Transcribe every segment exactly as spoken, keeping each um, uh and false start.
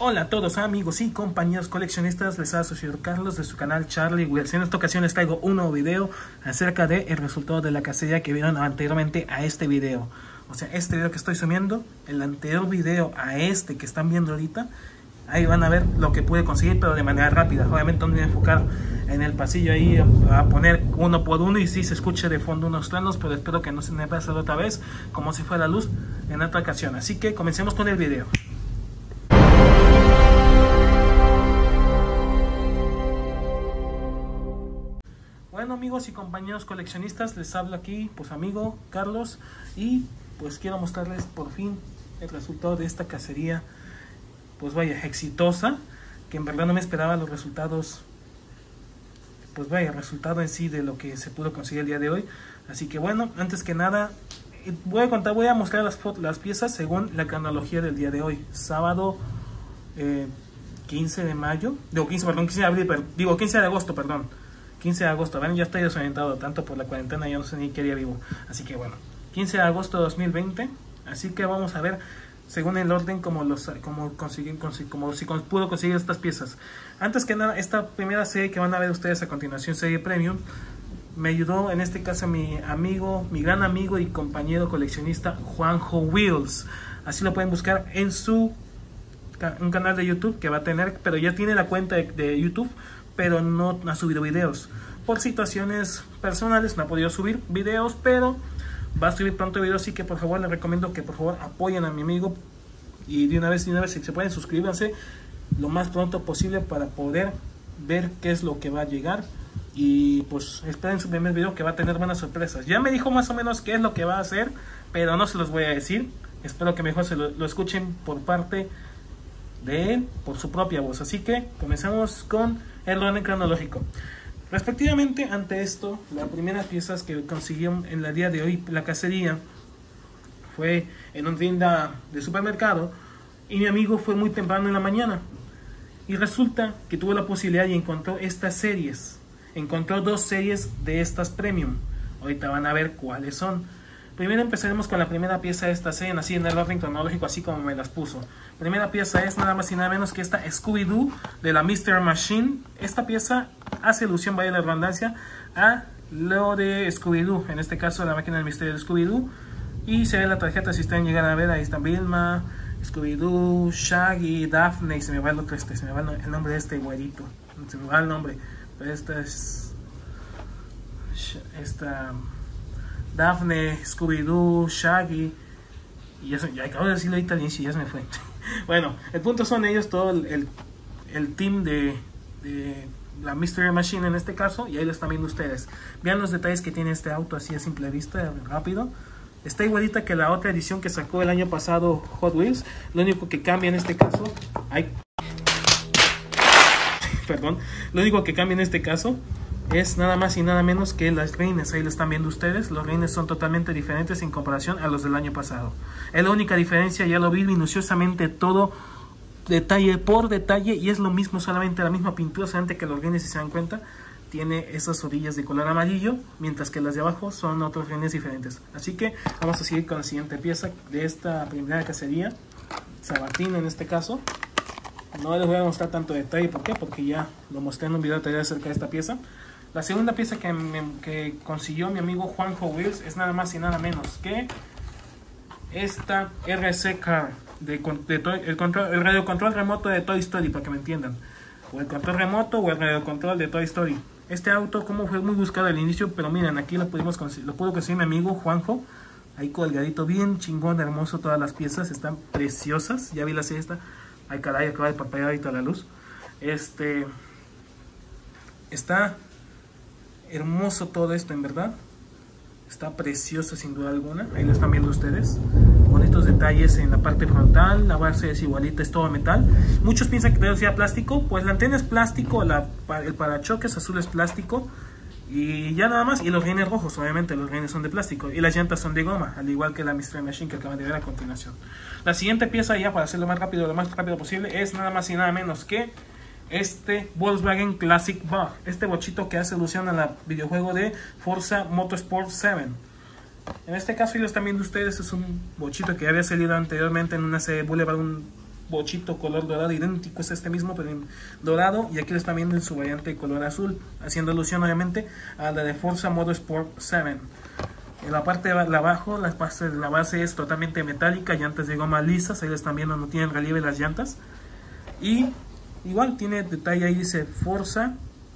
Hola a todos amigos y compañeros coleccionistas, les habla su señor Carlos de su canal Charlie Wheels. En esta ocasión les traigo un nuevo video acerca del resultado de la cacería que vieron anteriormente a este video. O sea, este video que estoy subiendo, el anterior video a este que están viendo ahorita, ahí van a ver lo que pude conseguir, pero de manera rápida. Obviamente no me voy a enfocar en el pasillo ahí a poner uno por uno y si sí se escuche de fondo unos planos, pero espero que no se me pase otra vez como si fuera luz en otra ocasión. Así que comencemos con el video. Bueno amigos y compañeros coleccionistas, les hablo aquí pues amigo Carlos y pues quiero mostrarles por fin el resultado de esta cacería, pues vaya, exitosa, que en verdad no me esperaba los resultados, pues vaya, el resultado en sí de lo que se pudo conseguir el día de hoy. Así que bueno, antes que nada voy a contar, voy a mostrar las, las piezas según la cronología del día de hoy, sábado eh, quince de mayo, digo quince, perdón, quince de abril, pero, digo quince de agosto, perdón. quince de agosto, ven, ya estoy desorientado tanto por la cuarentena, ya no sé ni qué día vivo. Así que bueno, quince de agosto de dos mil veinte. Así que vamos a ver según el orden como los como consiguen como si pudo conseguir estas piezas. Antes que nada, esta primera serie que van a ver ustedes a continuación, serie premium, me ayudó en este caso mi amigo, mi gran amigo y compañero coleccionista Juanjo Wheels. Así lo pueden buscar en su un canal de YouTube que va a tener, pero ya tiene la cuenta de, de YouTube, pero no ha subido videos por situaciones personales, no ha podido subir videos, pero va a subir pronto videos. Así que por favor les recomiendo que por favor apoyen a mi amigo y de una vez, de una vez si se pueden, suscríbanse lo más pronto posible para poder ver qué es lo que va a llegar. Y pues esperen su primer video que va a tener buenas sorpresas. Ya me dijo más o menos qué es lo que va a hacer, pero no se los voy a decir. Espero que mejor se lo, lo escuchen por parte de él, por su propia voz. Así que comenzamos con el orden cronológico. Respectivamente ante esto, la primera pieza que consiguió en el día de hoy la cacería fue en una tienda de supermercado y mi amigo fue muy temprano en la mañana y resulta que tuvo la posibilidad y encontró estas series. Encontró dos series de estas premium. Ahorita van a ver cuáles son. Primero empezaremos con la primera pieza de esta serie, así en el orden cronológico, así como me las puso. Primera pieza es nada más y nada menos que esta Scooby-Doo de la Mystery Machine. Esta pieza hace alusión, vaya la redundancia, a lo de Scooby-Doo, en este caso la máquina del misterio de Scooby-Doo. Y se ve la tarjeta, si ustedes llegan a ver, ahí está Vilma, Scooby-Doo, Shaggy, Daphne, y se me va el otro este, se me va el nombre de este güerito, se me va el nombre, pero esta es... esta... Daphne, Scooby-Doo, Shaggy, y ya, ya acabo de decirlo ahorita al inicio, ya se me fue. Bueno, el punto son ellos, todo el, el, el team de, de la Mystery Machine en este caso, y ahí lo están viendo ustedes. Vean los detalles que tiene este auto así a simple vista, rápido. Está igualita que la otra edición que sacó el año pasado Hot Wheels. Lo único que cambia en este caso, hay, perdón, lo único que cambia en este caso es nada más y nada menos que las reines. Ahí lo están viendo ustedes. Los reines son totalmente diferentes en comparación a los del año pasado. Es la única diferencia. Ya lo vi minuciosamente todo, detalle por detalle, y es lo mismo, solamente la misma pintura, solamente que los reines, si se dan cuenta, tiene esas orillas de color amarillo, mientras que las de abajo son otros reines diferentes. Así que vamos a seguir con la siguiente pieza de esta primera cacería, Sabatino en este caso. No les voy a mostrar tanto detalle, ¿por qué? Porque ya lo mostré en un video anterior acerca de esta pieza. La segunda pieza que, me, que consiguió mi amigo Juanjo Wheels es nada más y nada menos que esta R C Car, de, de toy, el, control, el radiocontrol remoto de Toy Story, para que me entiendan. O el control remoto o el radiocontrol de Toy Story. Este auto como fue muy buscado al inicio, pero miren, aquí lo pudimos lo pudo conseguir mi amigo Juanjo. Ahí colgadito, bien chingón, hermoso, todas las piezas están preciosas. Ya vi la siesta. Ay caray, acaba de parpadear ahorita la luz. Este está hermoso todo esto, en verdad. Está precioso sin duda alguna. Ahí lo están viendo ustedes. Bonitos detalles en la parte frontal. La base es igualita, es todo metal. Muchos piensan que debe ser plástico. Pues la antena es plástico, la, el parachoques azul es plástico. Y ya nada más. Y los rines rojos, obviamente los rines son de plástico. Y las llantas son de goma, al igual que la Mystery Machine que acaban de ver a continuación. La siguiente pieza, ya para hacerlo más rápido, lo más rápido posible, es nada más y nada menos que este Volkswagen Classic Bug, este bochito que hace alusión al videojuego de Forza Motorsport siete. En este caso, y lo están viendo ustedes, es un bochito que había salido anteriormente en una serie Boulevard, un bochito color dorado, idéntico es este mismo, pero en dorado. Y aquí lo están viendo en su variante color azul, haciendo alusión obviamente a la de Forza Motorsport siete. En la parte de abajo, la base, la base es totalmente metálica, llantas de goma lisas, ahí lo están viendo, no tienen relieve las llantas. Y igual tiene detalle, ahí dice Forza.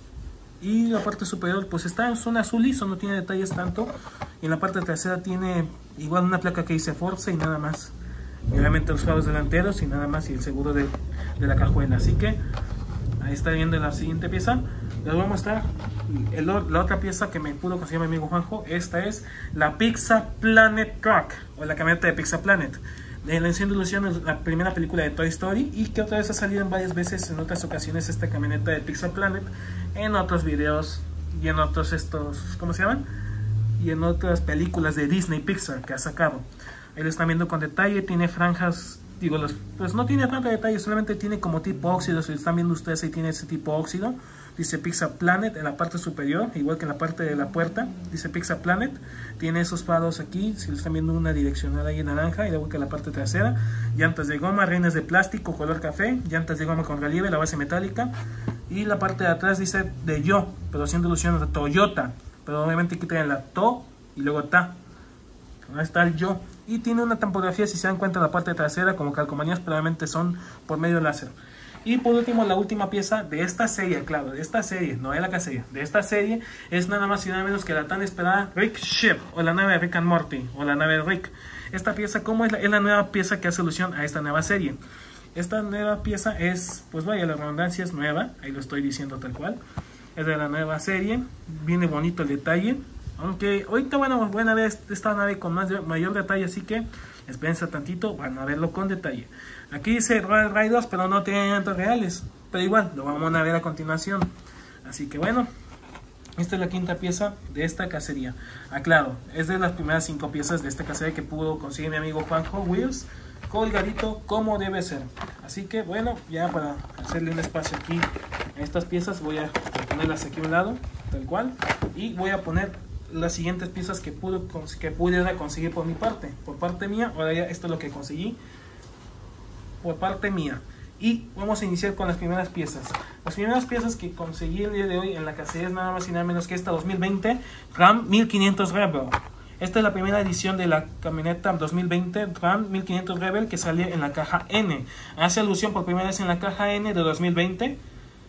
Y la parte superior pues está en zona azul liso, no tiene detalles tanto. Y en la parte trasera tiene igual una placa que dice Forza y nada más. Y obviamente los faros delanteros y nada más, y el seguro de, de la cajuela. Así que ahí está viendo la siguiente pieza. Les voy a mostrar el, la otra pieza que me pudo conseguir mi amigo Juanjo. Esta es la Pizza Planet Truck, o la camioneta de Pizza Planet. De la Enciendo Ilusiones, la primera película de Toy Story, y que otra vez ha salido en varias veces en otras ocasiones esta camioneta de Pizza Planet, en otros videos y en otros estos, ¿cómo se llaman? Y en otras películas de Disney Pixar que ha sacado. Ahí lo están viendo con detalle, tiene franjas, digo, los, pues no tiene tanto detalle, solamente tiene como tipo óxido. Si lo están viendo ustedes, ahí tiene ese tipo óxido. Dice Pizza Planet en la parte superior, igual que en la parte de la puerta, dice Pizza Planet. Tiene esos faros aquí, si lo están viendo, una direccional ahí en naranja, y luego que la parte trasera. Llantas de goma, reines de plástico, color café, llantas de goma con relieve, la base metálica. Y la parte de atrás dice de Yo, pero haciendo alusión a Toyota. Pero obviamente quitan la To y luego Ta. Ahí está el Yo. Y tiene una tampografía, si se dan cuenta, en la parte trasera, como calcomanías, pero obviamente son por medio láser. Y por último, la última pieza de esta serie, claro, de esta serie, no de la cacería, de esta serie, es nada más y nada menos que la tan esperada Rick Ship, o la nave de Rick and Morty, o la nave de Rick. Esta pieza, ¿cómo es la, es la nueva pieza que hace alusión a esta nueva serie? Esta nueva pieza es, pues vaya, la redundancia es nueva, ahí lo estoy diciendo tal cual. Es de la nueva serie, viene bonito el detalle. Aunque ahorita, bueno, van a ver esta nave con más, mayor detalle, así que espérense tantito, van a verlo con detalle. Aquí dice Royal Raiders, pero no tiene llantas reales, pero igual lo vamos a ver a continuación. Así que bueno, esta es la quinta pieza de esta cacería. Aclaro, es de las primeras cinco piezas de esta cacería que pudo conseguir mi amigo Juanjo Wheels, colgadito como debe ser. Así que bueno, ya para hacerle un espacio aquí a estas piezas, voy a ponerlas aquí a un lado, tal cual, y voy a poner las siguientes piezas que pude que pudiera conseguir por mi parte, por parte mía. Ahora ya esto es lo que conseguí por parte mía, y vamos a iniciar con las primeras piezas. Las primeras piezas que conseguí el día de hoy en la cacería es nada más y nada menos que esta dos mil veinte Ram mil quinientos Rebel. Esta es la primera edición de la camioneta dos mil veinte Ram mil quinientos Rebel, que salió en la caja N. Hace alusión por primera vez en la caja N de dos mil veinte.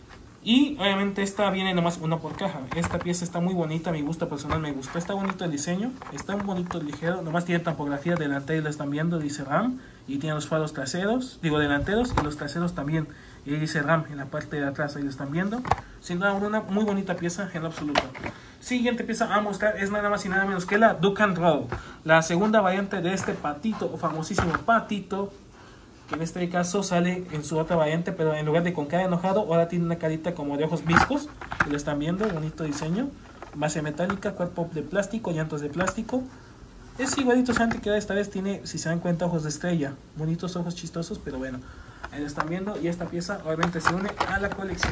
Y obviamente esta viene nomás una por caja. Esta pieza está muy bonita, a mi gusto personal me gustó. Está bonito el diseño, está un bonito ligero. Nomás tiene tampografía delantera, lo están viendo, dice Ram. Y tiene los faros traseros, digo delanteros, y los traseros también. Y dice Ram en la parte de atrás, ahí lo están viendo. Sin duda una muy bonita pieza en absoluto. Siguiente pieza a mostrar es nada más y nada menos que la Duck and Roll. La segunda variante de este patito, o famosísimo patito, que en este caso sale en su otra variante, pero en lugar de con cara enojado, ahora tiene una carita como de ojos viscos, que lo están viendo, bonito diseño, base metálica, cuerpo de plástico, llantas de plástico. Es igualito solamente que esta vez tiene, si se dan cuenta, ojos de estrella, bonitos ojos chistosos, pero bueno, ahí lo están viendo, y esta pieza obviamente se une a la colección.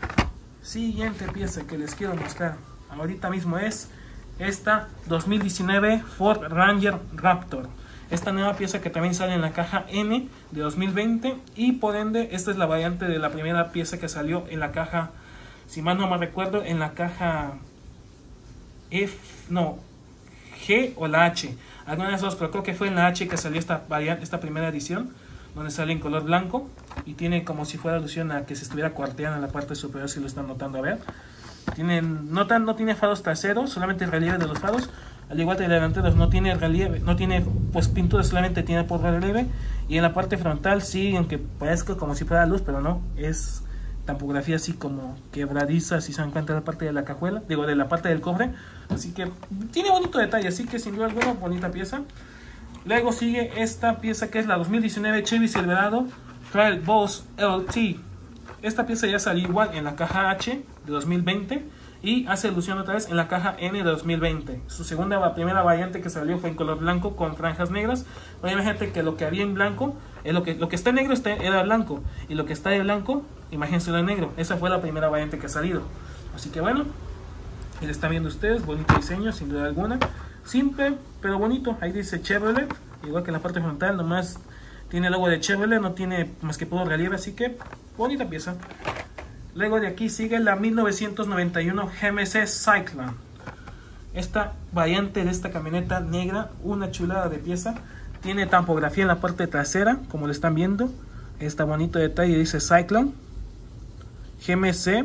Siguiente pieza que les quiero mostrar ahorita mismo es esta dos mil diecinueve Ford Ranger Raptor. Esta nueva pieza que también sale en la caja N de dos mil veinte, y por ende esta es la variante de la primera pieza que salió en la caja, si mal no me recuerdo, en la caja F, no, G o la H, alguna de esas dos, pero creo que fue en la H que salió esta variante, esta primera edición, donde sale en color blanco y tiene como si fuera alusión a que se estuviera cuarteando en la parte superior, si lo están notando a ver. Tienen, no, tan, no tiene faros traseros, solamente el relieve de los faros. Al igual que el delanteros no tiene relieve, no tiene pues pintura, solamente tiene por relieve. Y en la parte frontal sí, aunque parezca como si fuera luz, pero no, es tampografía así como quebradiza, si se dan cuenta de la parte de la cajuela, digo de la parte del cofre. Así que tiene bonito detalle, así que sin duda alguna, bonita pieza. Luego sigue esta pieza que es la dos mil diecinueve Chevy Silverado Trail Boss L T. Esta pieza ya salió igual en la caja H de dos mil veinte. Y hace alusión otra vez en la caja N de dos mil veinte. Su segunda, la primera variante que salió fue en color blanco con franjas negras. Pero imagínate que lo que había en blanco, es lo que, lo que está en negro está, era blanco. Y lo que está de blanco, imagínense lo en negro. Esa fue la primera variante que ha salido. Así que bueno, y lo están viendo ustedes, bonito diseño, sin duda alguna. Simple, pero bonito. Ahí dice Chevrolet, igual que en la parte frontal, nomás Tiene el logo de Chevrolet, no tiene más que puro relieve, así que bonita pieza. Luego de aquí sigue la mil novecientos noventa y uno G M C Cyclone. Esta variante de esta camioneta negra, una chulada de pieza. Tiene tampografía en la parte trasera, como lo están viendo. Está bonito detalle, dice Cyclone G M C.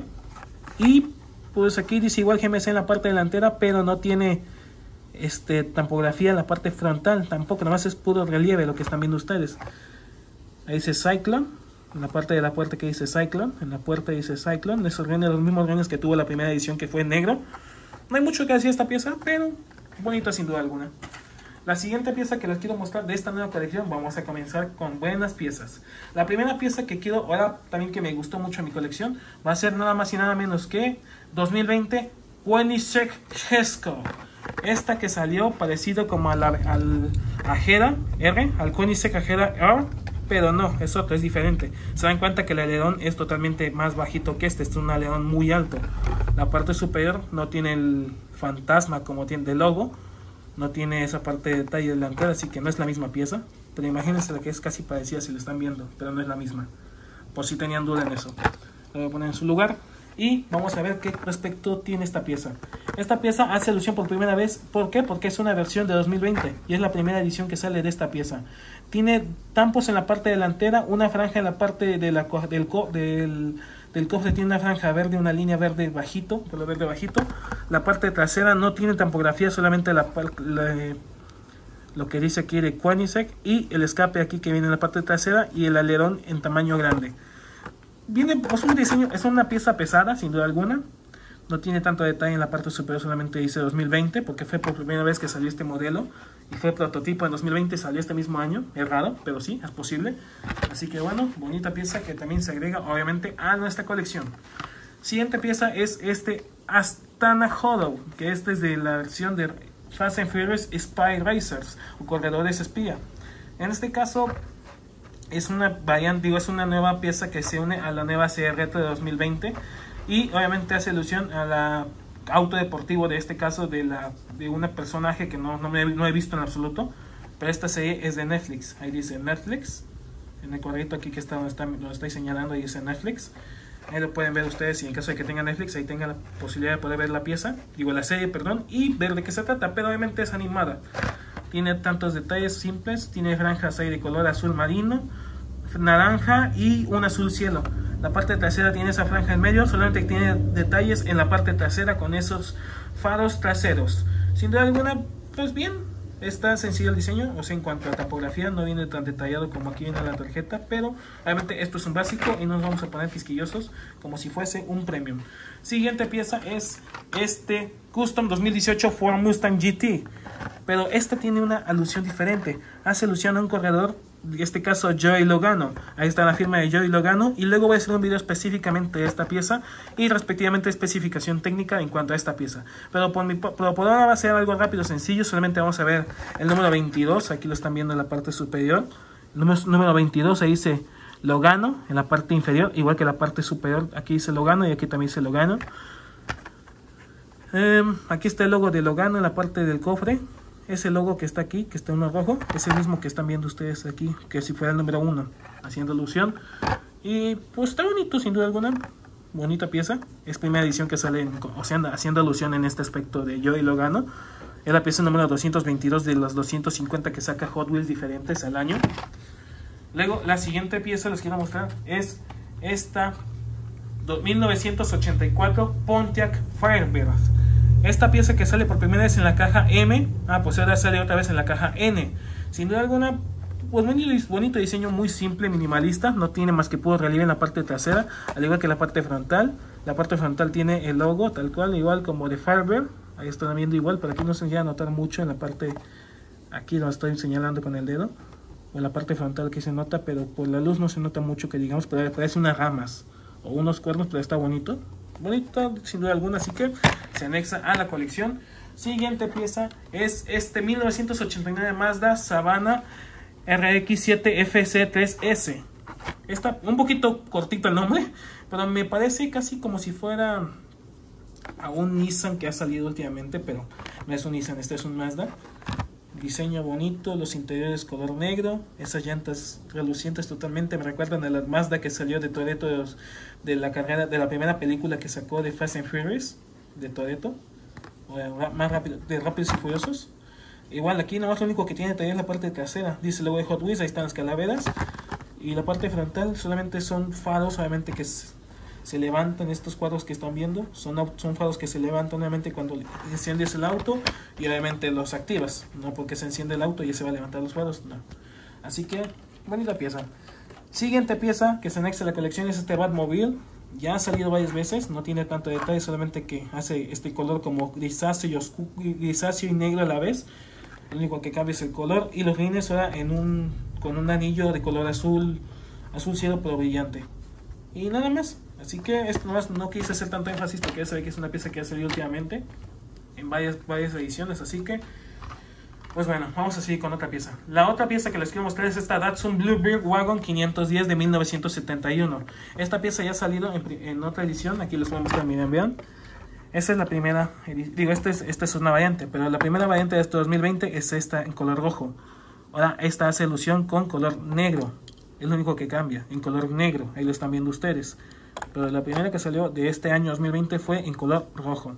Y pues aquí dice igual G M C en la parte delantera, pero no tiene este tampografía en la parte frontal tampoco, nada más es puro relieve lo que están viendo ustedes. Ahí dice Cyclone, en la parte de la puerta que dice Cyclone, en la puerta dice Cyclone, esos rines, los mismos rines que tuvo la primera edición, que fue negro. No hay mucho que decir esta pieza, pero bonita sin duda alguna. La siguiente pieza que les quiero mostrar de esta nueva colección, vamos a comenzar con buenas piezas. La primera pieza que quiero, ahora también que me gustó mucho en mi colección, va a ser nada más y nada menos que dos mil veinte Koenigsegg Jesko. Esta que salió parecido como a la, al Agera R, al Koenigsegg Agera R, pero no, es otro, es diferente. Se dan cuenta que el alerón es totalmente más bajito que este, este es un alerón muy alto. La parte superior no tiene el fantasma como tiene el logo, no tiene esa parte de detalle delantera, así que no es la misma pieza. Pero imagínense la que es casi parecida si lo están viendo, pero no es la misma. Por si tenían duda en eso. Lo voy a poner en su lugar. Y vamos a ver qué respecto tiene esta pieza. Esta pieza hace alusión por primera vez. ¿Por qué? Porque es una versión de dos mil veinte. Y es la primera edición que sale de esta pieza. Tiene tampos en la parte delantera. Una franja en la parte de la, del, del, del cofre. Tiene una franja verde, una línea verde bajito. Color verde bajito. La parte trasera no tiene tampografía. Solamente la, la, lo que dice aquí de Koenigsegg. Y el escape aquí que viene en la parte trasera. Y el alerón en tamaño grande. Viene, es un diseño, es una pieza pesada, sin duda alguna. No tiene tanto detalle en la parte superior, solamente dice dos mil veinte, porque fue por primera vez que salió este modelo. Y fue prototipo en dos mil veinte, salió este mismo año. Es raro, pero sí, es posible. Así que bueno, bonita pieza que también se agrega, obviamente, a nuestra colección. Siguiente pieza es este Astana Hollow, que este es de la versión de Fast and Furious Spy Racers, o Corredores Espía. En este caso es una variante, digo, es una nueva pieza que se une a la nueva serie retro de dos mil veinte y obviamente hace alusión a la auto deportivo de este caso de la de una personaje que no, no, me, no he visto en absoluto, pero esta serie es de Netflix. Ahí dice Netflix en el cuadrito aquí que está donde está, lo estoy señalando, ahí dice Netflix. Ahí lo pueden ver ustedes y en caso de que tengan Netflix ahí tengan la posibilidad de poder ver la pieza, digo la serie, perdón, y ver de qué se trata, pero obviamente es animada. Tiene tantos detalles simples, tiene franjas ahí de color azul marino, naranja y un azul cielo. La parte trasera tiene esa franja en medio, solamente tiene detalles en la parte trasera con esos faros traseros. Sin duda alguna, pues bien, está sencillo el diseño, o sea, en cuanto a topografía no viene tan detallado como aquí viene la tarjeta, pero obviamente esto es un básico y no nos vamos a poner quisquillosos como si fuese un premium. Siguiente pieza es este Custom dos mil dieciocho Ford Mustang G T, pero esta tiene una alusión diferente, hace alusión a un corredor, en este caso Joey Logano. Ahí está la firma de Joey Logano y luego voy a hacer un video específicamente de esta pieza y respectivamente especificación técnica en cuanto a esta pieza, pero por, mi, pero por ahora va a ser algo rápido, sencillo. Solamente vamos a ver el número veintidós, aquí lo están viendo en la parte superior, el número, número veintidós, ahí dice Logano en la parte inferior, igual que la parte superior, aquí dice Logano y aquí también dice Logano. eh, aquí está el logo de Logano en la parte del cofre. Ese logo que está aquí, que está uno rojo, es el mismo que están viendo ustedes aquí, que si fuera el número uno, haciendo alusión. Y pues está bonito, sin duda alguna. Bonita pieza. Es primera edición que sale, en, o sea, haciendo alusión en este aspecto de Joey Logano. Es la pieza número doscientos veintidós de los doscientos cincuenta que saca Hot Wheels diferentes al año. Luego, la siguiente pieza les quiero mostrar es esta mil novecientos ochenta y cuatro Pontiac Firebird. Esta pieza que sale por primera vez en la caja M, ah, pues ahora sale otra vez en la caja N. Sin duda alguna, pues muy bonito diseño, muy simple, minimalista. No tiene más que puro relieve en la parte trasera, al igual que la parte frontal. La parte frontal tiene el logo tal cual, igual como de Firebird. Ahí están viendo igual, pero aquí no se llega a notar mucho en la parte, aquí lo estoy señalando con el dedo. O en la parte frontal que se nota, pero por la luz no se nota mucho que digamos, pero parece unas ramas o unos cuernos, pero está bonito. Bonito sin duda alguna, así que se anexa a la colección. Siguiente pieza es este mil novecientos ochenta y nueve Mazda Savana R X siete F C tres S. Está un poquito cortito el nombre, pero me parece casi como si fuera a un Nissan que ha salido últimamente, pero no es un Nissan, este es un Mazda. diseño bonito, los interiores color negro, esas llantas relucientes totalmente me recuerdan a la Mazda que salió de Toretto de, de la carrera de la primera película que sacó de Fast and Furious de Toretto, más rápido, de Rápidos y Furiosos. Igual aquí nomás lo único que tiene todavía es la parte trasera, dice luego de Hot Wheels, ahí están las calaveras, y la parte frontal solamente son faros, obviamente que es, se levantan estos cuadros que están viendo, son, son faros que se levantan obviamente cuando enciendes el auto y obviamente los activas, no porque se enciende el auto y ya se va a levantar los faros, no. Así que, bonita pieza. Siguiente pieza que se anexa a la colección es este Batmobile, ya ha salido varias veces, no tiene tanto detalle, solamente que hace este color como grisáceo y, oscuro, grisáceo y negro a la vez, lo único que cambia es el color y los rines ahora en un, con un anillo de color azul, azul cielo pero brillante. Y nada más. Así que esto nomás no quise hacer tanto énfasis porque ya se ve que es una pieza que ha salido últimamente en varias, varias ediciones. Así que, pues bueno, vamos a seguir con otra pieza. La otra pieza que les quiero mostrar es esta Datsun Bluebird Wagon quinientos diez de mil novecientos setenta y uno. Esta pieza ya ha salido en, en otra edición. Aquí les voy a mostrar, miren, vean. Esta es la primera, digo, esta es, esta es una variante, pero la primera variante de este dos mil veinte es esta en color rojo. Ahora esta hace ilusión con color negro. Es lo único que cambia, en color negro. Ahí lo están viendo ustedes. Pero la primera que salió de este año dos mil veinte fue en color rojo.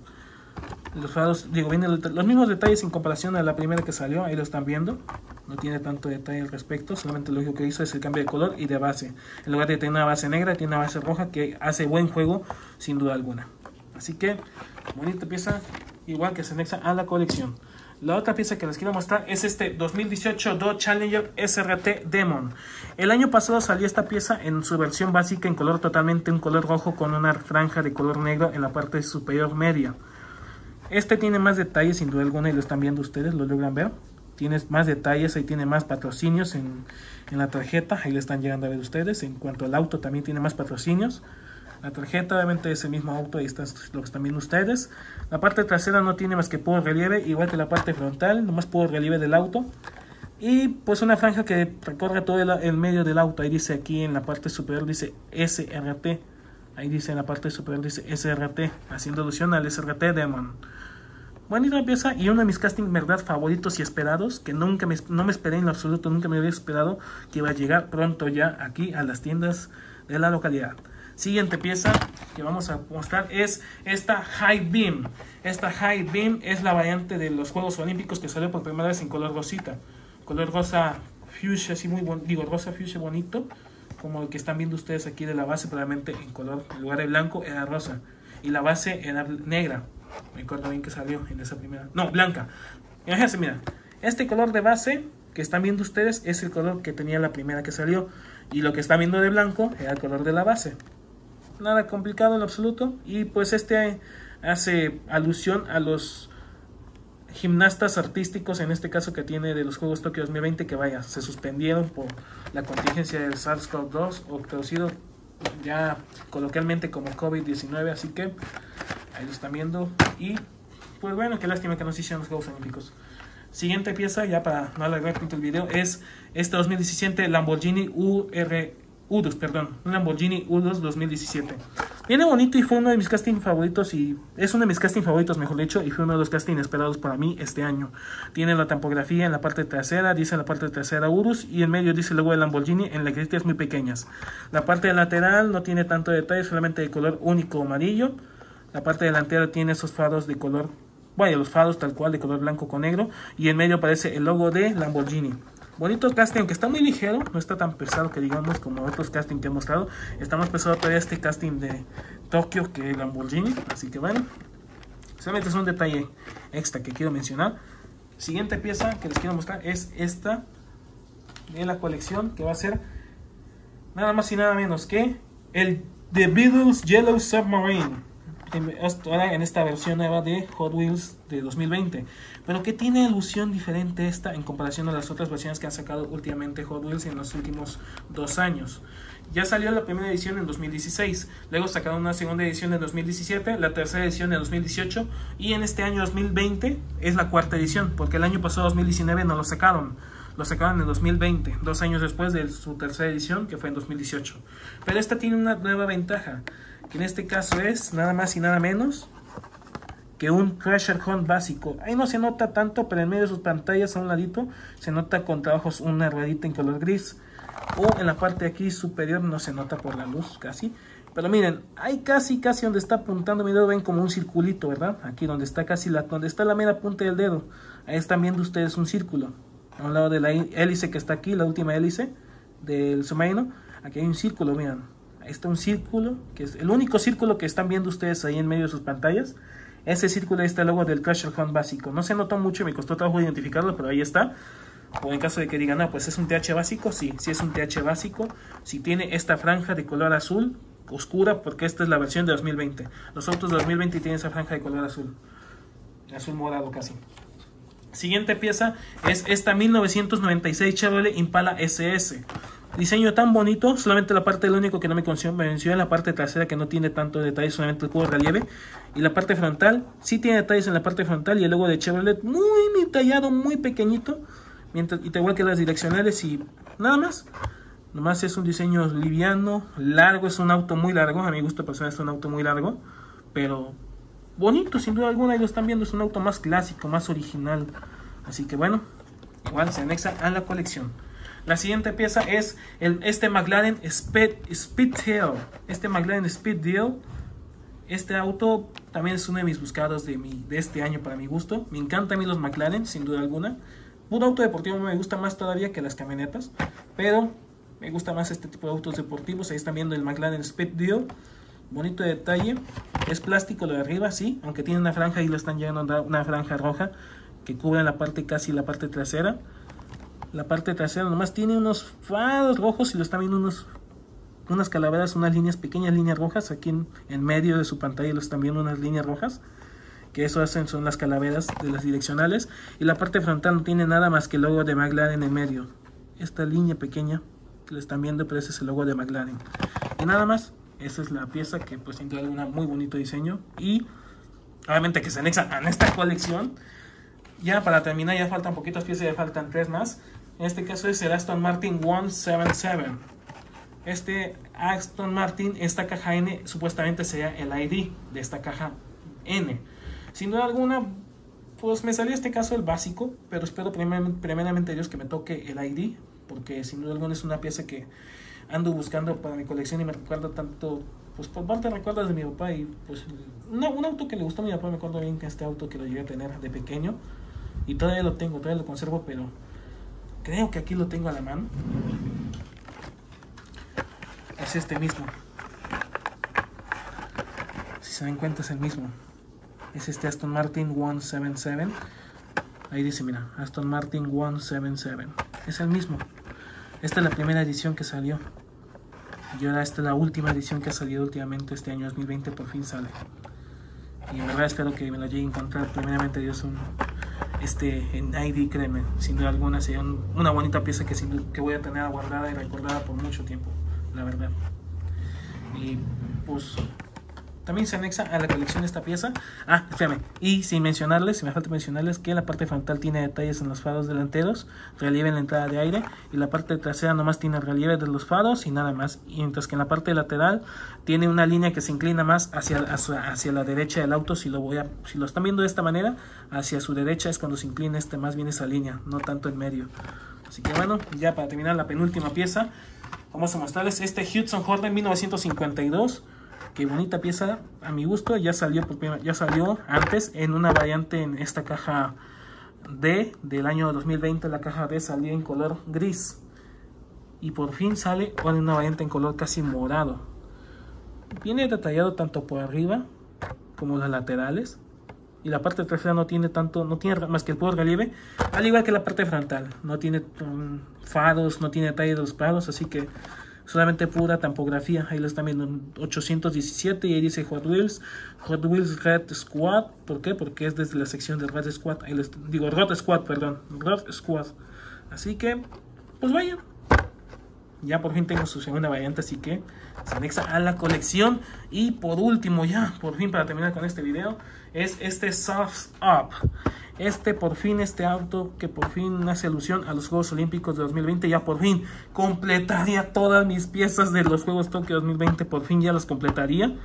Los faros, digo, vienen los mismos detalles en comparación a la primera que salió, ahí lo están viendo. No tiene tanto detalle al respecto, solamente lo único que hizo es el cambio de color y de base. En lugar de tener una base negra, tiene una base roja que hace buen juego, sin duda alguna. Así que, bonita pieza, igual que se anexa a la colección. La otra pieza que les quiero mostrar es este dos mil dieciocho Dodge Challenger S R T Demon. El año pasado salió esta pieza en su versión básica en color totalmente un color rojo con una franja de color negro en la parte superior media. Este tiene más detalles sin duda alguna y lo están viendo ustedes, lo logran ver. Tiene más detalles, ahí tiene más patrocinios en, en la tarjeta, ahí lo están llegando a ver ustedes. En cuanto al auto también tiene más patrocinios. La tarjeta obviamente es el mismo auto, ahí está lo que están viendo ustedes. La parte trasera no tiene más que puro relieve, igual que la parte frontal, nomás puro relieve del auto. Y pues una franja que recorre todo el, el medio del auto, ahí dice aquí en la parte superior, dice S R T. Ahí dice en la parte superior, dice S R T, haciendo alusión al S R T Demon. Bonita pieza y uno de mis castings, verdad, favoritos y esperados, que nunca me, no me esperé en lo absoluto, nunca me había esperado que iba a llegar pronto ya aquí a las tiendas de la localidad. Siguiente pieza que vamos a mostrar es esta High Beam. Esta High Beam es la variante de los Juegos Olímpicos que salió por primera vez en color rosita. Color rosa fuchsia, así muy bonito, digo rosa fuchsia bonito, como el que están viendo ustedes aquí de la base, probablemente en color, en lugar de blanco era rosa. Y la base era negra. Me acuerdo bien que salió en esa primera. No, blanca. Imagínense, mira, este color de base que están viendo ustedes es el color que tenía la primera que salió. Y lo que están viendo de blanco era el color de la base. Nada complicado en lo absoluto. Y pues este hace alusión a los gimnastas artísticos, en este caso que tiene de los Juegos Tokio dos mil veinte, que vaya, se suspendieron por la contingencia del SARS CoV dos, o traducido ya coloquialmente como COVID diecinueve. Así que ahí lo están viendo. Y pues bueno, qué lástima que no se hicieron los Juegos Olímpicos. Siguiente pieza, ya para no alargar tanto el video, es este dos mil diecisiete Lamborghini U R U dos, perdón, un Lamborghini U dos dos mil diecisiete. Viene bonito y fue uno de mis castings favoritos, y es uno de mis castings favoritos, mejor dicho, y fue uno de los castings esperados para mí este año. Tiene la tampografía en la parte trasera, dice en la parte trasera U dos, y en medio dice el logo de Lamborghini en letritas muy pequeñas. La parte lateral no tiene tanto detalle, solamente de color único amarillo. La parte delantera tiene esos faros de color, vaya, los faros tal cual de color blanco con negro, y en medio aparece el logo de Lamborghini. Bonito casting, aunque está muy ligero, no está tan pesado que digamos como otros castings que he mostrado. Está más pesado todavía este casting de Tokio que Lamborghini, así que bueno, solamente es un detalle extra que quiero mencionar. Siguiente pieza que les quiero mostrar es esta de la colección, que va a ser nada más y nada menos que el The Beatles Yellow Submarine. Ahora en esta versión nueva de Hot Wheels de dos mil veinte. Pero que tiene alusión diferente esta en comparación a las otras versiones que han sacado últimamente Hot Wheels en los últimos dos años. Ya salió la primera edición en dos mil dieciséis, luego sacaron una segunda edición en dos mil diecisiete, la tercera edición en dos mil dieciocho, y en este año dos mil veinte es la cuarta edición, porque el año pasado dos mil diecinueve no lo sacaron. Lo sacaron en dos mil veinte, dos años después de su tercera edición, que fue en dos mil dieciocho. Pero esta tiene una nueva ventaja, que en este caso es nada más y nada menos que un Crusher Hunt básico. Ahí no se nota tanto, pero en medio de sus pantallas a un ladito se nota con trabajos una ruedita en color gris. O en la parte de aquí superior no se nota por la luz casi. Pero miren, ahí casi, casi donde está apuntando mi dedo ven como un circulito, ¿verdad? Aquí donde está casi la, donde está la mera punta del dedo. Ahí están viendo ustedes un círculo. A un lado de la hélice que está aquí, la última hélice del submarino. Aquí hay un círculo, miren. Ahí está un círculo, que es el único círculo que están viendo ustedes ahí en medio de sus pantallas. Ese círculo ahí está el logo del Crusher Hunt básico. No se notó mucho, me costó trabajo identificarlo, pero ahí está. O en caso de que digan, ah, pues es un T H básico, sí, sí es un T H básico. Si tiene esta franja de color azul oscura, porque esta es la versión de dos mil veinte. Los autos de dos mil veinte tienen esa franja de color azul, azul morado casi. Siguiente pieza es esta mil novecientos noventa y seis Chevrolet Impala S S. Diseño tan bonito, solamente la parte, lo único que no me convenció en la parte trasera, que no tiene tanto detalle, solamente el cubo de relieve. Y la parte frontal, sí tiene detalles en la parte frontal, y el logo de Chevrolet muy detallado, muy pequeñito, mientras, y igual que las direccionales, y nada más. Nomás es un diseño liviano, largo, es un auto muy largo, a mi gusto personal es un auto muy largo, pero bonito, sin duda alguna. Y lo están viendo, es un auto más clásico, más original. Así que bueno, igual se anexa a la colección. La siguiente pieza es el, este McLaren Speed, Speedtail. Este McLaren Speedtail. Este auto también es uno de mis buscados de, mi, de este año para mi gusto. Me encantan a mí los McLaren, sin duda alguna. Un auto deportivo me gusta más todavía que las camionetas, pero me gusta más este tipo de autos deportivos. Ahí están viendo el McLaren Speedtail. Bonito detalle. Es plástico lo de arriba, sí, aunque tiene una franja y lo están llegando a dar una franja roja que cubre la parte, casi la parte trasera. La parte trasera nomás tiene unos faros rojos y lo están viendo unos, unas calaveras, unas líneas, pequeñas líneas rojas. Aquí en, en medio de su pantalla lo están viendo unas líneas rojas, que eso hacen son las calaveras de las direccionales. Y la parte frontal no tiene nada más que el logo de McLaren en medio. Esta línea pequeña que lo están viendo, pero ese es el logo de McLaren. Y nada más, esa es la pieza que pues sin duda alguna muy bonito diseño. Y obviamente que se anexa a esta colección. Ya para terminar, ya faltan poquitas piezas, ya faltan tres más. En este caso es el Aston Martin ciento setenta y siete. Este Aston Martin, esta caja N, supuestamente sería el I D de esta caja N. Sin duda alguna, pues me salió este caso el básico, pero espero primeramente Dios que me toque el I D, porque sin duda alguna es una pieza que ando buscando para mi colección y me recuerda tanto, pues por parte de recuerdos de mi papá. Y pues no, un auto que le gustó a mi papá, me acuerdo bien que este auto que lo llegué a tener de pequeño, y todavía lo tengo, todavía lo conservo, pero creo que aquí lo tengo a la mano. Es este mismo. Si se dan cuenta es el mismo. Es este Aston Martin ciento setenta y siete. Ahí dice, mira, Aston Martin ciento setenta y siete. Es el mismo. Esta es la primera edición que salió. Y ahora esta es la última edición que ha salido últimamente este año dos mil veinte, por fin sale. Y en verdad espero que me lo llegue a encontrar primeramente Dios un... Este en I D, créeme, sin duda alguna sería un, una bonita pieza que, sin duda, que voy a tener guardada y recordada por mucho tiempo, la verdad. Y pues también se anexa a la colección esta pieza. Ah, espérame, y sin mencionarles, si me falta mencionarles que la parte frontal tiene detalles en los faros delanteros, relieve en la entrada de aire, y la parte trasera nomás tiene relieve de los faros y nada más. Y mientras que en la parte lateral tiene una línea que se inclina más hacia, hacia, hacia la derecha del auto. Si lo voy a, si lo están viendo de esta manera, hacia su derecha es cuando se inclina este, más bien esa línea, no tanto en medio. Así que bueno, ya para terminar la penúltima pieza, vamos a mostrarles este Hudson Hornet mil novecientos cincuenta y dos. Qué bonita pieza, a mi gusto. Ya salió, por primera, ya salió antes en una variante en esta caja D del año dos mil veinte. La caja D salió en color gris. Y por fin sale ahora en una variante en color casi morado. Viene detallado tanto por arriba como las laterales. Y la parte trasera no tiene tanto, no tiene más que el puro relieve, al igual que la parte frontal. No tiene um, faros, no tiene detalle de los faros, así que solamente pura tampografía. Ahí lo están viendo en ochocientos diecisiete y ahí dice Hot Wheels, Hot Wheels Red Squad. ¿Por qué? Porque es desde la sección de Red Squad. Ahí les digo Rod Squad, perdón, Rod Squad. Así que, pues vaya. Ya por fin tengo su segunda variante, así que se anexa a la colección. Y por último, ya por fin para terminar con este video, es este Surf's Up. Este por fin, este auto que por fin hace alusión a los Juegos Olímpicos de dos mil veinte. Ya por fin completaría todas mis piezas de los Juegos Tokio dos mil veinte. Por fin ya las completaría.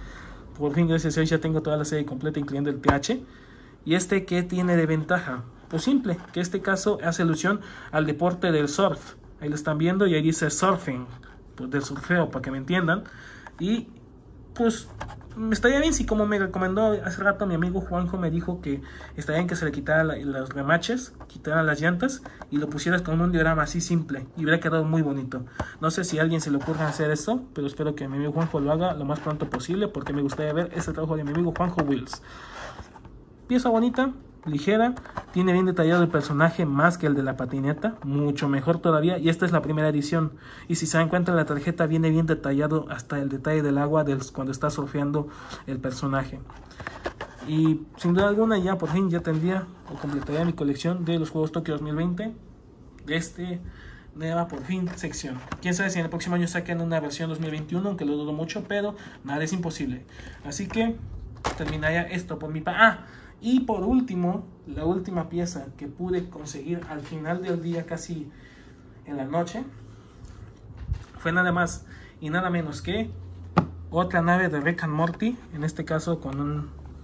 por fin gracias a Dios ya tengo toda la serie completa incluyendo el T H. Y este, ¿qué tiene de ventaja? Pues simple, que este caso hace alusión al deporte del surf. Ahí lo están viendo y ahí dice surfing, pues del surfeo, para que me entiendan. Y pues me estaría bien si, como me recomendó hace rato mi amigo Juanjo, me dijo que estaría bien que se le quitara la, los remaches, quitaran las llantas y lo pusieras con un diorama así simple y hubiera quedado muy bonito. No sé si a alguien se le ocurra hacer esto, pero espero que mi amigo Juanjo lo haga lo más pronto posible, porque me gustaría ver ese trabajo de mi amigo Juanjo Wills. Pieza bonita, ligera, tiene bien detallado el personaje más que el de la patineta, mucho mejor todavía, y esta es la primera edición, y si se dan cuenta la tarjeta viene bien detallado hasta el detalle del agua del, cuando está surfeando el personaje. Y sin duda alguna ya por fin ya tendría o completaría mi colección de los Juegos Tokio dos mil veinte de este nueva por fin sección. Quién sabe si en el próximo año saquen una versión dos mil veintiuno, aunque lo dudo mucho, pero nada es imposible. Así que terminaría esto por mi pa. Ah, y por último, la última pieza que pude conseguir al final del día, casi en la noche, fue nada más y nada menos que otra nave de Rick and Morty, en este caso con un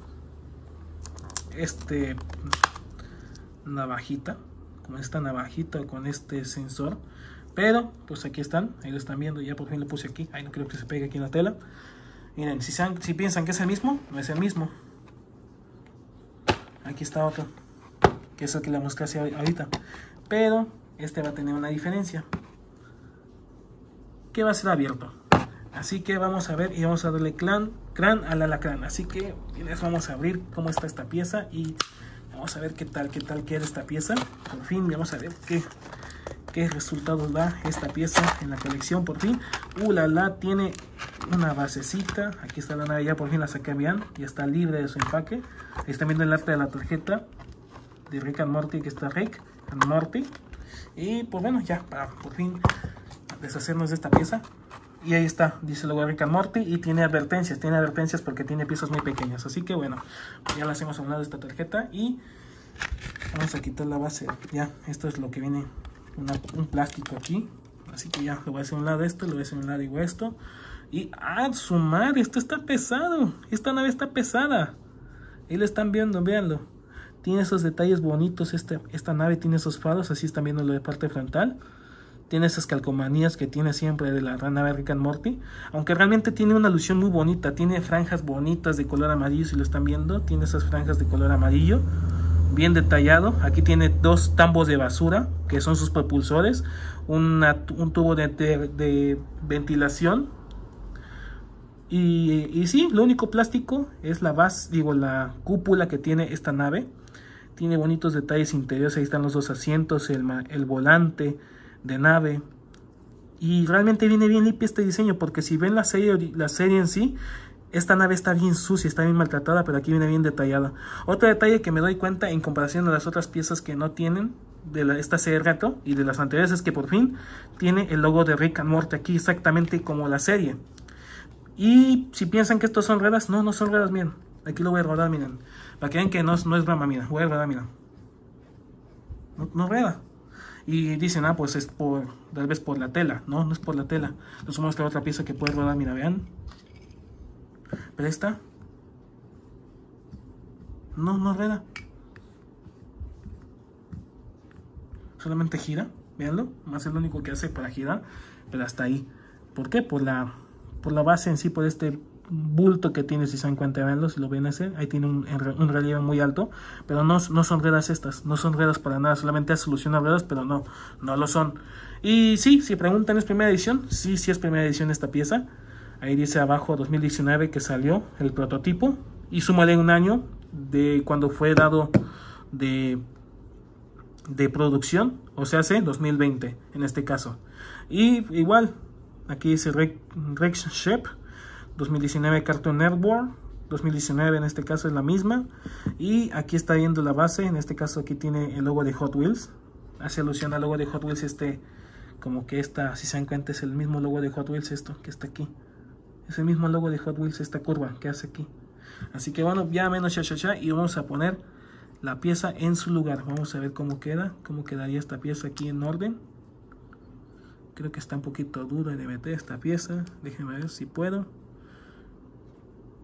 este navajita, con esta navajita, con este sensor, pero pues aquí están, ahí lo están viendo, ya por fin lo puse aquí. Ay, no creo que se pegue aquí en la tela. Miren, si, sean, si piensan que es el mismo, no es el mismo. Aquí está otro, que es el que le mostré hacia ahorita, pero este va a tener una diferencia, que va a ser abierto. Así que vamos a ver y vamos a darle clan, crán al alacrán. Así que vamos a abrir cómo está esta pieza y vamos a ver qué tal, qué tal queda esta pieza. Por fin vamos a ver qué, qué resultados da esta pieza en la colección. Por fin, uh, la, la tiene una basecita. Aquí está la nave, ya por fin la saqué bien, ya está libre de su empaque. Ahí están viendo el arte de la tarjeta de Rick and Morty, que está Rick and Morty. Y pues bueno, ya para por fin deshacernos de esta pieza. Y ahí está, dice luego Rick and Morty y tiene advertencias, tiene advertencias porque tiene piezas muy pequeñas. Así que bueno, ya la hacemos a un lado de esta tarjeta y vamos a quitar la base. Ya, esto es lo que viene, una, un plástico aquí. Así que ya lo voy a hacer a un lado esto, lo voy a hacer a un lado igual esto. Y ¡ah, su madre! Esto está pesado, esta nave está pesada. Ahí lo están viendo, véanlo. Tiene esos detalles bonitos, este, esta nave tiene esos faros, así están viendo lo de parte frontal. Tiene esas calcomanías que tiene siempre de la nave Rick and Morty. Aunque realmente tiene una alusión muy bonita. Tiene franjas bonitas de color amarillo, si lo están viendo. Tiene esas franjas de color amarillo. Bien detallado. Aquí tiene dos tambos de basura, que son sus propulsores. Una, un tubo de, de, de ventilación. Y, y sí, lo único plástico es la base, digo, la cúpula que tiene esta nave. Tiene bonitos detalles interiores. Ahí están los dos asientos, el, el volante de nave, y realmente viene bien limpio este diseño, porque si ven la serie, la serie en sí, esta nave está bien sucia, está bien maltratada, pero aquí viene bien detallada. Otro detalle que me doy cuenta en comparación a las otras piezas que no tienen de la, esta serie retro y de las anteriores, es que por fin tiene el logo de Rick and Morty aquí exactamente como la serie. Y si piensan que estos son ruedas, no, no son ruedas, miren, aquí lo voy a rodar, miren, para que vean que no, no es broma, miren, voy a rodar, miren, no, no rueda. Y dicen, ah, pues es por, tal vez por la tela. No, no es por la tela. Les voy a mostrar otra pieza que puede rodar, mira, vean. Pero esta no, no rueda. Solamente gira, veanlo. Más es lo único que hace para girar, pero hasta ahí. ¿Por qué? Por la, por la base en sí, por este bulto que tiene, si se dan cuenta, veanlo, si lo ven hacer, ahí tiene un, un relieve muy alto, pero no, no son ruedas estas, no son ruedas para nada, solamente hace solución a ruedas, pero no, no lo son. Y sí, si preguntan, ¿es primera edición? Sí, sí es primera edición esta pieza. Ahí dice abajo dos mil diecinueve que salió el prototipo, y súmale un año de cuando fue dado de, de producción, o sea, hace dos mil veinte en este caso. Y igual, aquí dice Rex, Rex Shep dos mil diecinueve Cartoon Network, dos mil diecinueve en este caso es la misma. Y aquí está viendo la base, en este caso aquí tiene el logo de Hot Wheels. Hace alusión al logo de Hot Wheels, este, como que esta, si se dan cuenta, es el mismo logo de Hot Wheels, esto que está aquí. Es el mismo logo de Hot Wheels, esta curva que hace aquí. Así que bueno, ya menos cha cha cha, y vamos a poner la pieza en su lugar. Vamos a ver cómo queda, cómo quedaría esta pieza aquí en orden. Creo que está un poquito dura de meter esta pieza, déjenme ver si puedo.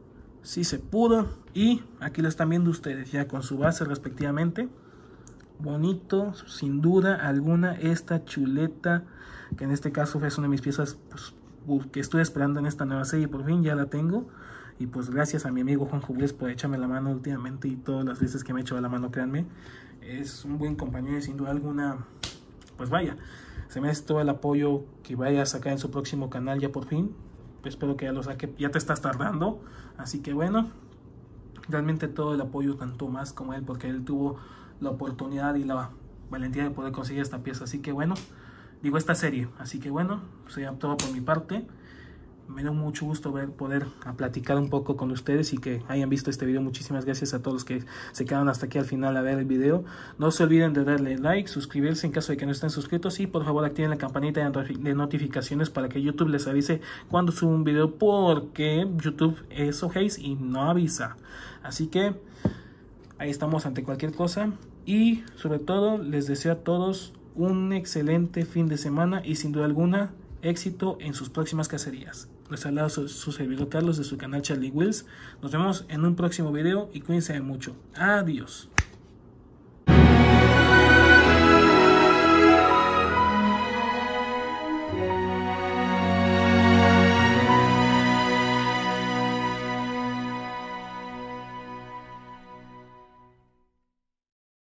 sí se pudo. Y aquí lo están viendo ustedes ya con su base respectivamente. Bonito, sin duda alguna, esta chuleta, que en este caso es una de mis piezas pues, que estoy esperando en esta nueva serie. Por fin ya la tengo. Y pues gracias a mi amigo Juan Jubles por echarme la mano últimamente, y todas las veces que me ha echado la mano, créanme, es un buen compañero y sin duda alguna, pues vaya, se me hace todo el apoyo que vaya a sacar en su próximo canal ya por fin. Pues espero que ya lo saque, ya te estás tardando, así que bueno, realmente todo el apoyo, tanto más como él, porque él tuvo la oportunidad y la valentía de poder conseguir esta pieza. Así que bueno, digo esta serie, así que bueno, sería todo por mi parte. Me da mucho gusto ver, poder a platicar un poco con ustedes y que hayan visto este video. Muchísimas gracias a todos los que se quedaron hasta aquí al final a ver el video. No se olviden de darle like, suscribirse en caso de que no estén suscritos, y por favor activen la campanita de notificaciones para que YouTube les avise cuando subo un video, porque YouTube es ojéis y no avisa. Así que ahí estamos ante cualquier cosa, y sobre todo les deseo a todos un excelente fin de semana y sin duda alguna éxito en sus próximas cacerías. Les habla su, su servidor Carlos de su canal Charlie Wills. Nos vemos en un próximo video y cuídense mucho. Adiós.